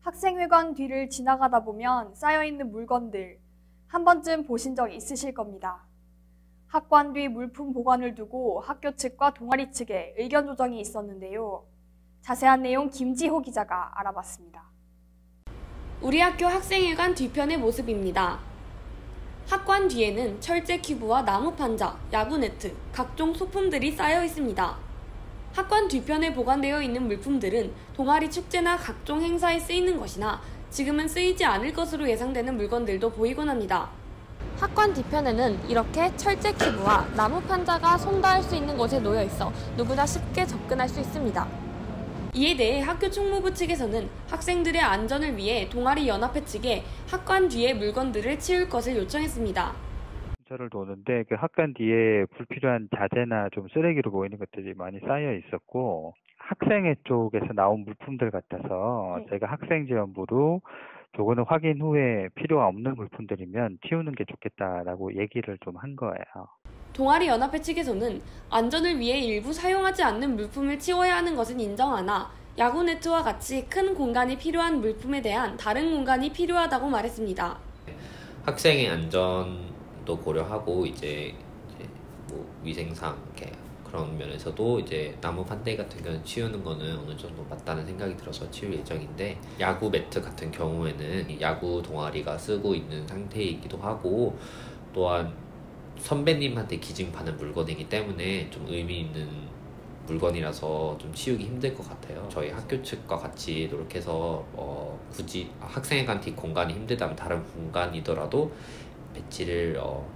학생회관 뒤를 지나가다 보면 쌓여있는 물건들 한 번쯤 보신 적 있으실 겁니다. 학관 뒤 물품 보관을 두고 학교 측과 동아리 측에 의견 조정이 있었는데요. 자세한 내용 김지호 기자가 알아봤습니다. 우리 학교 학생회관 뒤편의 모습입니다. 학관 뒤에는 철제 큐브와 나무 판자, 야구 네트, 각종 소품들이 쌓여 있습니다. 학관 뒤편에 보관되어 있는 물품들은 동아리 축제나 각종 행사에 쓰이는 것이나 지금은 쓰이지 않을 것으로 예상되는 물건들도 보이곤 합니다. 학관 뒤편에는 이렇게 철제 큐브와 나무 판자가 손 닿을 수 있는 곳에 놓여 있어 누구나 쉽게 접근할 수 있습니다. 이에 대해 학교 총무부 측에서는 학생들의 안전을 위해 동아리 연합회 측에 학관 뒤에 물건들을 치울 것을 요청했습니다. 를 도는데 그 학관 뒤에 불필요한 자재나 좀 쓰레기로 보이는 것들이 많이 쌓여 있었고 학생회 쪽에서 나온 물품들 같아서 제가 학생지원부로 조금은 확인 후에 필요가 없는 물품들이면 치우는 게 좋겠다라고 얘기를 좀 한 거예요. 동아리 연합회 측에서는 안전을 위해 일부 사용하지 않는 물품을 치워야 하는 것은 인정하나 야구 네트와 같이 큰 공간이 필요한 물품에 대한 다른 공간이 필요하다고 말했습니다. 학생의 안전도 고려하고 이제 뭐 위생상 그런 면에서도 이제 나무 판대 같은 경우는 치우는 거는 어느 정도 맞다는 생각이 들어서 치울 예정인데, 야구 매트 같은 경우에는 야구 동아리가 쓰고 있는 상태이기도 하고 또한 선배님한테 기증받는 물건이기 때문에 좀 의미 있는 물건이라서 좀 치우기 힘들 것 같아요. 저희 학교 측과 같이 노력해서 굳이 학생회관 뒤 공간이 힘들다면 다른 공간이더라도 배치를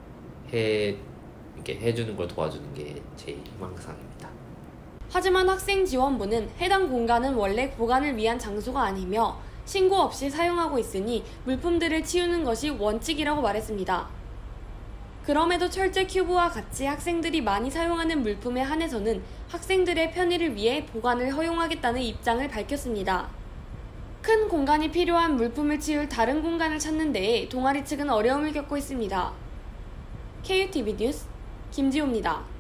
해주는 걸 도와주는 게 제 희망사항입니다. 하지만 학생지원부는 해당 공간은 원래 보관을 위한 장소가 아니며 신고 없이 사용하고 있으니 물품들을 치우는 것이 원칙이라고 말했습니다. 그럼에도 철제 큐브와 같이 학생들이 많이 사용하는 물품에 한해서는 학생들의 편의를 위해 보관을 허용하겠다는 입장을 밝혔습니다. 큰 공간이 필요한 물품을 치울 다른 공간을 찾는 데에 동아리 측은 어려움을 겪고 있습니다. KUTV 뉴스 김지호입니다.